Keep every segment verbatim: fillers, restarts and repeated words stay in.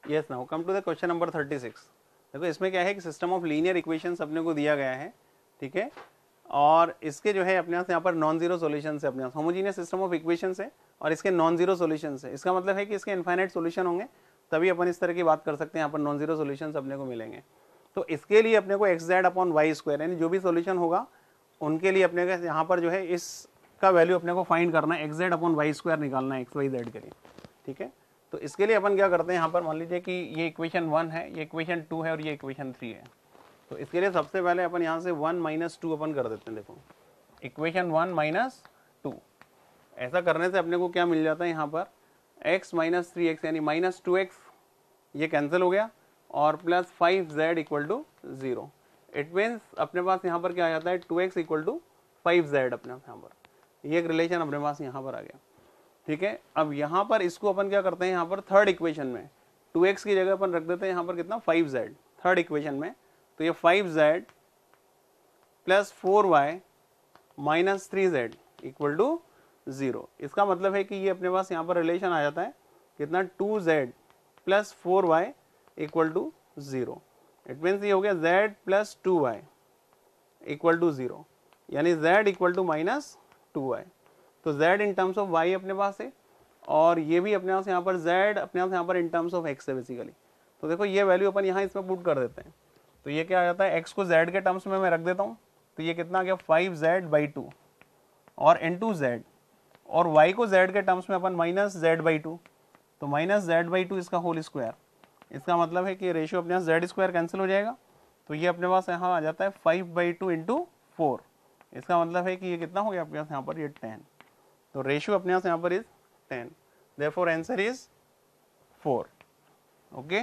Yes, now come to the question number thirty six. देखो इसमें क्या है कि सिस्टम ऑफ लीनियर इक्वेशंस अपने को दिया गया है, ठीक है, और इसके जो है अपने पास यहाँ पर नॉन जीरो सॉल्यूशन है, अपने पास होमोजीनियस सिस्टम ऑफ इक्वेशंस है और इसके नॉन जीरो सॉल्यूशन है। इसका मतलब है कि इसके इनफाइनाइट सॉल्यूशन होंगे तभी अपन इस तरह की बात कर सकते हैं, यहाँ पर नॉन जीरो सॉल्यूशंस अपने को मिलेंगे। तो इसके लिए अपने को x z upon y square यानी जो भी सॉल्यूशन होगा उनके लिए अपने को यहाँ पर जो है इसका वैल्यू अपने को फाइंड करना है, x z upon y square निकालना है एक्स वाई जेड के लिए, ठीक है। तो इसके लिए अपन क्या करते हैं, यहाँ पर मान लीजिए कि ये इक्वेशन वन है, ये इक्वेशन टू है और ये इक्वेशन थ्री है। तो इसके लिए सबसे पहले अपन यहाँ से वन माइनस टू अपन कर देते हैं। देखो इक्वेशन वन माइनस टू, ऐसा करने से अपने को क्या मिल जाता है यहाँ पर x माइनस थ्री एक्स यानी माइनस टू एक्स, ये कैंसिल हो गया और plus five z equal to zero. It means अपने पास यहाँ पर क्या आ जाता है two x equal to five z अपने पास यहाँ पर, ये एक रिलेशन अपने पास यहाँ पर आ गया, ठीक है। अब यहाँ पर इसको अपन क्या करते हैं, यहाँ पर थर्ड इक्वेशन में टू एक्स की जगह अपन रख देते हैं यहाँ पर कितना फाइव जेड थर्ड इक्वेशन में। तो ये five z plus four y minus three z equal to zero. इसका मतलब है कि ये अपने पास यहाँ पर रिलेशन आ जाता है कितना two z plus four y equal to zero. It means ये हो गया z plus two y equal to zero, यानी z equal to minus two y. तो z in terms of y अपने पास है और ये भी अपने पास यहाँ पर z अपने पास यहाँ पर इन टर्म्स ऑफ x है बेसिकली। तो देखो ये वैल्यू अपन यहाँ इसमें पुट कर देते हैं। तो ये क्या आ जाता है, x को z के टर्म्स में मैं रख देता हूँ, तो ये कितना आ गया फाइव जेड बाई टू और इन टू जेड, और y को z के टर्म्स में अपन माइनस जेड बाई टू, तो माइनस जेड बाई टू इसका होल स्क्वायर। इसका मतलब है कि रेशियो अपने पास जेड स्क्वायर कैंसिल हो जाएगा, तो ये अपने पास यहाँ आ जाता है five by two into four. इसका मतलब है कि ये कितना हो गया अपने पास यहाँ पर ये टेन। तो रेशियो अपने यहाँ से यहाँ पर is ten, therefore answer is four. Okay,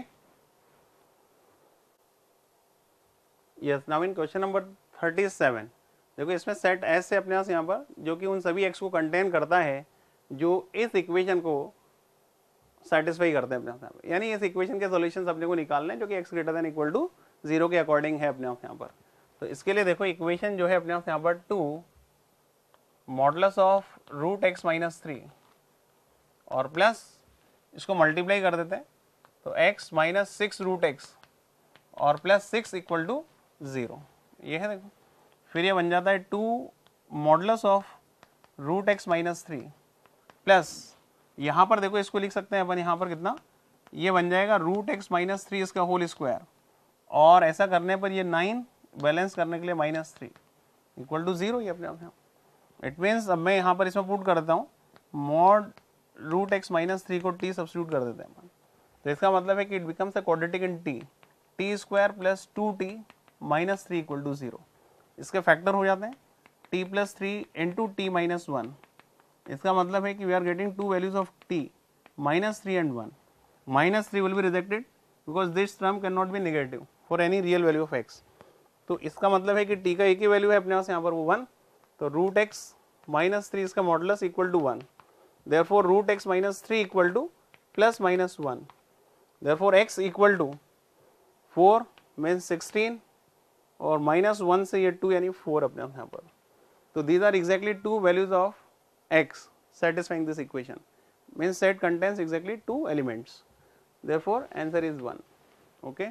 yes, now in question number thirty seven देखो इसमें सेट एस से अपने पास यहाँ पर जो कि उन सभी एक्स को कंटेन करता है जो इस इक्वेशन को सेटिस्फाई करते हैं अपने यहाँ पर, यानी इस इक्वेशन के सॉल्यूशंस अपने को निकालने हैं जो कि x greater than equal to zero के अकॉर्डिंग है अपने यहाँ पर। तो इसके लिए देखो इक्वेशन जो है अपने यहाँ पर two modulus of root x minus three और प्लस इसको मल्टीप्लाई कर देते हैं तो x minus six root x और plus six equal to zero, ये है। देखो फिर ये बन जाता है two modulus of root x minus three plus यहाँ पर देखो इसको लिख सकते हैं अपन यहाँ पर कितना, ये बन जाएगा रूट एक्स माइनस थ्री इसका होल स्क्वायर, और ऐसा करने पर ये नाइन बैलेंस करने के लिए minus three equal to zero, ये अपने आप यहाँ। इट मीन्स अब मैं यहाँ पर इसमें पुट कर देता हूँ mod root x minus three को टी सब्स्टिट्यूट कर देते हैं। तो इसका मतलब है कि it becomes a quadratic in t, t square plus two t minus three equal to zero. इसके फैक्टर हो जाते हैं t plus three into t minus one. इसका मतलब है कि we are getting two values of t minus three and one. Minus three will be rejected because this term can not be negative for any real value of x. तो इसका मतलब है कि T का एक ही वैल्यू है अपने पास यहाँ पर वो वन, तो रूट एक्स माइनस थ्री इसका modulus equal to one, therefore root x minus three equal to plus minus one, therefore x equal to four means sixteen और माइनस वन से ये टू यानी फोर अपने यहाँ पर। तो these are exactly two values of x satisfying this equation, means set contains exactly two elements, therefore answer is one. Okay,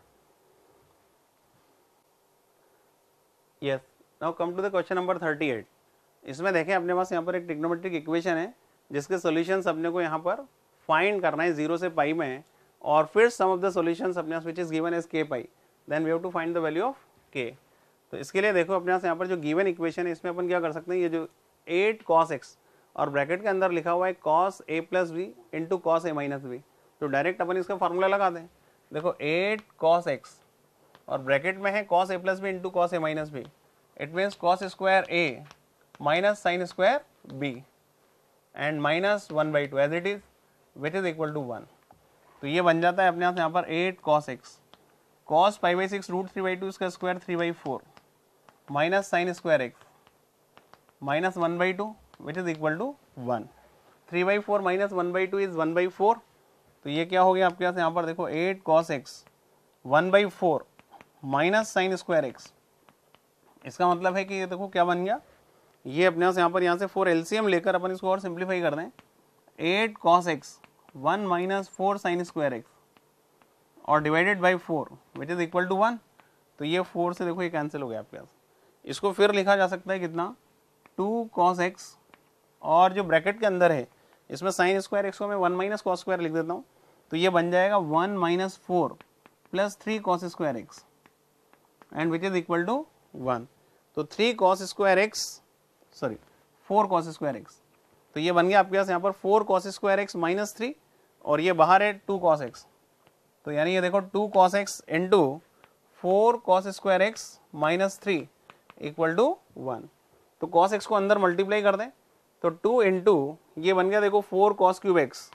yes, now come to the question number thirty eight. इसमें देखें अपने पास यहाँ पर एक ट्रिग्नोमेट्रिक इक्वेशन है जिसके solutions अपने को यहाँ पर फाइंड करना है जीरो से पाई में, और फिर सम ऑफ द सॉल्यूशंस अपने पास which is given as k pi, then we have to find the value of k. तो इसके लिए देखो अपने पास यहाँ पर जो गिवन इक्वेशन है इसमें अपन क्या कर सकते हैं, ये जो एट कॉस एक्स और ब्रैकेट के अंदर लिखा हुआ है cos a plus b into cos a minus b, तो डायरेक्ट अपन इसका फॉर्मूला लगा दें। देखो एट कॉस एक्स और ब्रैकेट में है cos a plus b into cos a minus b, it means cos square a minus sine square b and minus one by two as it is which is equal to one. तो ये बन जाता है अपने आप यहाँ पर eight cos x cos five by six root three by two इसका square three by four minus sine square x minus one by two which is equal to one. Three by four minus one by two is one by four, तो ये क्या हो गया आपके पास यहाँ पर देखो eight cos x one by four minus sine square x. इसका मतलब है कि ये देखो क्या बन गया, ये अपने पास यहाँ पर यहाँ से फोर एलसीएम लेकर अपन इसको और सिंप्लीफाई कर दें, eight cos x one minus four sine square x और divided by four which is equal to one. तो ये फोर से देखो ये कैंसिल हो गया आपके पास। इसको फिर लिखा जा सकता है कितना, टू कॉस एक्स, और जो ब्रैकेट के अंदर है इसमें साइन स्क्वायर एक्स को मैं वन माइनस कॉस स्क्वायर लिख देता हूँ, तो ये बन जाएगा one minus four plus three cos square x and which is equal to one. तो three cos square x sorry four cos square x, तो ये बन गया आपके पास यहाँ पर four cos square x minus three, और ये बाहर है टू कॉस एक्स, तो यानी ये देखो two cos x into four cos square x minus three equal to one. तो कॉस एक्स को अंदर मल्टीप्लाई कर दें, तो टू इंटू ये बन गया देखो फोर कॉस क्यूब एक्स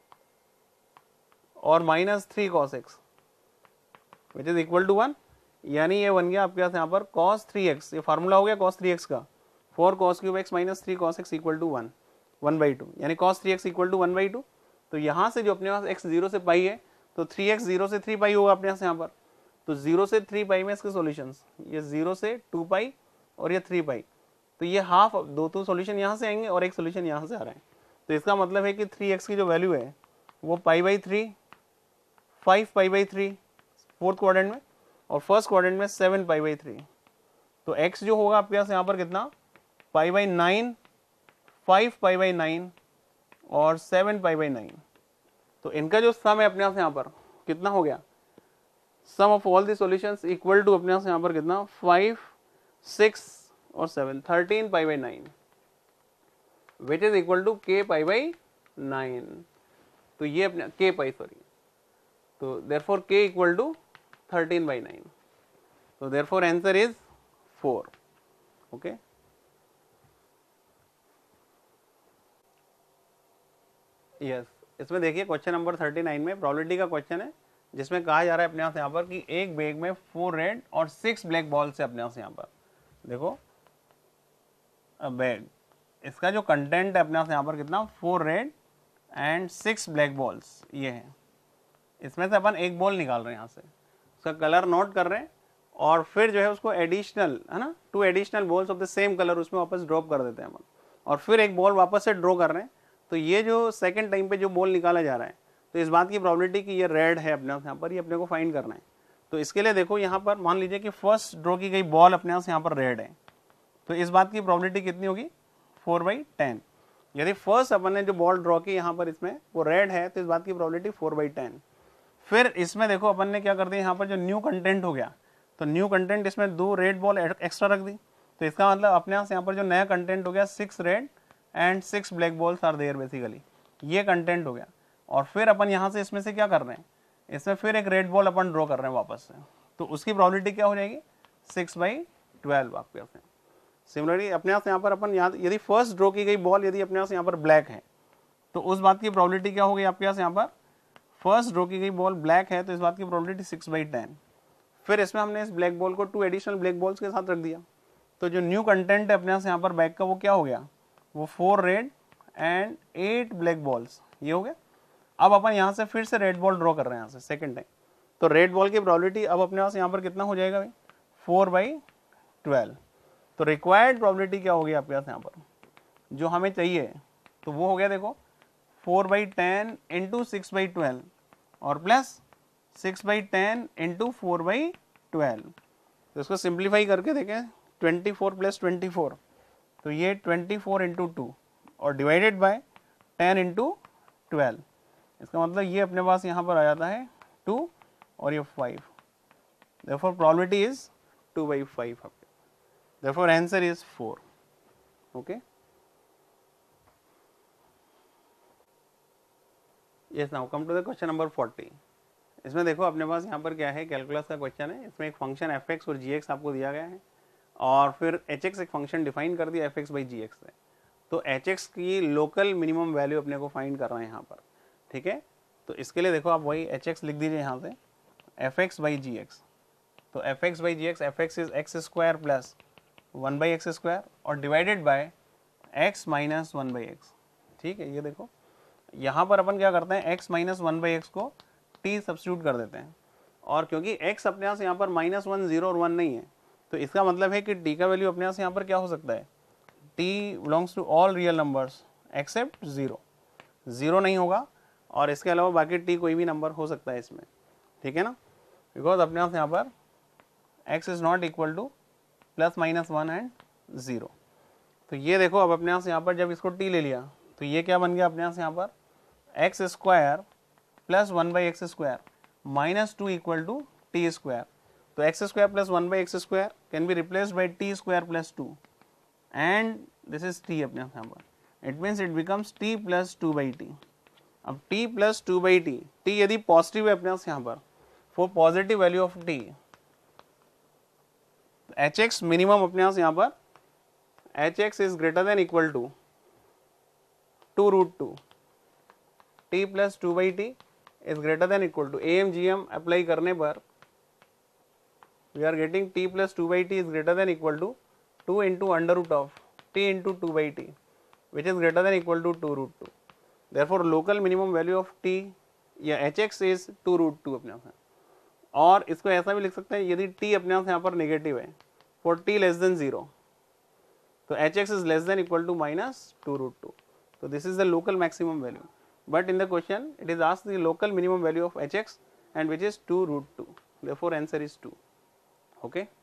और minus three cos x which is equal to one, यानी ये बन गया आपके पास यहाँ पर कॉस थ्री एक्स, ये फार्मूला हो गया कॉस थ्री एक्स का, four cos cube x minus three cos x equal to one, one by two, यानी cos three x equal to one by two. तो यहाँ से जो अपने पास एक्स जीरो से पाई है, तो थ्री एक्स जीरो से थ्री पाई होगा अपने पास यहाँ पर, तो जीरो से थ्री पाई में इसके सॉल्यूशंस, ये जीरो से टू पाई और ये थ्री पाई, तो ये हाफ, दो तो सॉल्यूशन यहाँ से आएंगे और एक सॉल्यूशन यहाँ से आ रहा है। तो इसका मतलब है कि थ्री एक्स की जो वैल्यू है वो pi by three, five pi by three fourth quadrant में, और फर्स्ट क्वाड्रेंट में सेवन पाई बाई थ्री। तो x जो होगा आपके पास यहाँ पर कितना, pi by nine, five pi by nine और सेवन पाई बाई नाइन। तो इनका जो सम है अपने पास यहाँ पर कितना हो गया, sum of all the solutions equal to अपने पास यहाँ पर कितना, फाइव, सिक्स और seven, thirteen pi by nine which is equal to k pi by nine. तो ये अपने के पाई सॉरी, तो therefore k equal to thirteen by nine, तो therefore answer is four. Okay, yes, इसमें देखिए question number thirty nine में probability का question है, जिसमें कहा जा रहा है अपने यहाँ से यहाँ पर कि एक बैग में फोर रेड और सिक्स ब्लैक बॉल्स है अपने यहाँ से यहाँ पर। देखो बैग, इसका जो कंटेंट है अपने यहाँ से यहाँ पर कितना, four red and six black balls ये है। इसमें से अपन एक बॉल निकाल रहे हैं यहाँ से, उसका कलर नोट कर रहे हैं, और फिर जो है उसको एडिशनल है ना, two additional balls of the same colour उसमें वापस ड्रॉप कर देते हैं अपन, और फिर एक बॉल वापस से ड्रॉ कर रहे हैं। तो ये जो सेकंड टाइम पे जो बॉल निकाला जा रहा है, तो इस बात की प्रोबेबिलिटी कि ये रेड है अपने यहाँ पर, ये अपने को फाइंड करना है। तो इसके लिए देखो यहाँ पर मान लीजिए कि फर्स्ट ड्रॉ की गई बॉल अपने यहाँ से यहाँ पर रेड है, तो इस बात की प्रोबेबिलिटी कितनी होगी, फोर बाई टेन। यदि फर्स्ट अपन ने जो बॉल ड्रॉ की यहाँ पर इसमें वो रेड है, तो इस बात की प्रोबेबिलिटी फोर बाई टेन। फिर इसमें देखो अपन ने क्या कर दिया, यहाँ पर जो न्यू कंटेंट हो गया, तो न्यू कंटेंट इसमें दो रेड बॉल एक्स्ट्रा रख दी, तो इसका मतलब अपने यहाँ से यहाँ पर जो नया कंटेंट हो गया, six red and six black balls are there basically, ये कंटेंट हो गया। और फिर अपन यहाँ से इसमें से क्या कर रहे हैं, इसमें फिर एक रेड बॉल अपन ड्रॉ कर रहे हैं वापस से, तो उसकी प्रोबेबिलिटी क्या हो जाएगी, सिक्स बाई ट्वेल्व आपके यहाँ से। सिमिलरली अपने यहाँ से यहाँ पर अपन यहाँ यदि फर्स्ट ड्रॉ की गई बॉल यदि अपने यहाँ से यहाँ पर ब्लैक है, तो उस बात की प्रोबेबिलिटी क्या होगी आपके पास यहाँ पर, फर्स्ट ड्रॉ की गई बॉल ब्लैक है, तो इस बात की प्रोबेबिलिटी सिक्स बाई टेन। फिर इसमें हमने इस ब्लैक बॉल को टू एडिशनल ब्लैक बॉल्स के साथ रख दिया, तो जो न्यू कंटेंट है अपने यहाँ से यहाँ पर बैक का वो क्या हो गया, वो four red and eight black balls ये हो गया। अब अपन यहाँ से फिर से रेड बॉल ड्रॉ कर रहे हैं यहाँ से सेकंड टाइम, तो रेड बॉल की प्रोबेबिलिटी अब अपने पास यहाँ पर कितना हो जाएगा भाई, फोर बाई ट्वेल्व। तो रिक्वायर्ड प्रोबेबिलिटी क्या होगी आपके पास यहाँ पर, जो हमें चाहिए, तो वो हो गया देखो four by ten into six by twelve और plus six by ten into four by twelve. तो इसको सिंप्लीफाई करके देखें, twenty four plus twenty four, तो ये ट्वेंटी फोर इंटू टू और divided by ten into twelve. इसका मतलब ये अपने पास यहाँ पर आ जाता है टू और ये five, therefore probability is two by five, therefore answer is four. okay, yes, now come to the question number forty. इसमें देखो अपने पास यहाँ पर क्या है, कैलकुलस का क्वेश्चन है। इसमें एक फंक्शन एफ एक्स और जी एक्स आपको दिया गया है, और फिर एच एक्स एक फंक्शन डिफाइन कर दिया f x by g x से। तो एच एक्स की लोकल मिनिमम वैल्यू अपने को फाइंड करना है यहाँ पर, ठीक है। तो इसके लिए देखो आप वही एच एक्स लिख दीजिए यहाँ से, f x by g x. तो f x by g x, f x is x square plus one by x square और divided by x minus one by x, ठीक है। ये देखो यहाँ पर अपन क्या करते हैं, x minus one by x को t सब्स्टिट्यूट कर देते हैं, और क्योंकि x अपने यहाँ से यहाँ पर माइनस वन जीरो और वन नहीं है, तो इसका मतलब है कि t का वैल्यू अपने यहाँ से यहाँ पर क्या हो सकता है, t belongs to all real numbers except zero, zero नहीं होगा, और इसके अलावा बाकी t कोई भी नंबर हो सकता है इसमें। ठीक है ना, बिकॉज अपने पास यहाँ पर x is not equal to plus minus one and zero. तो ये देखो अब अपने पास यहाँ पर जब इसको t ले लिया तो ये क्या बन गया अपने पास यहाँ पर x square plus one by x square minus two equal to t square. तो x square plus one by x square can be replaced by t square plus two and this is t अपने यहाँ पर, it means it becomes t plus two by t. अब t plus two by t, t यदि positive है अपने पास यहाँ पर, for positive value of t h x minimum अपने पास यहाँ पर h x is greater than equal to two root two, t plus two by t is greater than equal to, A M G M apply करने पर we are getting t plus two by t is greater than equal to two into under root of t into two by t which is greater than equal to two root two. Therefore local minimum value of T या h x is two root two अपने यहाँ। और इसको ऐसा भी लिख सकते हैं यदि टी अपने यहाँ यहाँ पर नेगेटिव है for t less than zero, तो h x is less than equal to minus two root two. So this is the local maximum value, but in the question it is asked the local minimum value of hx and which is two root two, therefore answer is two. Okay.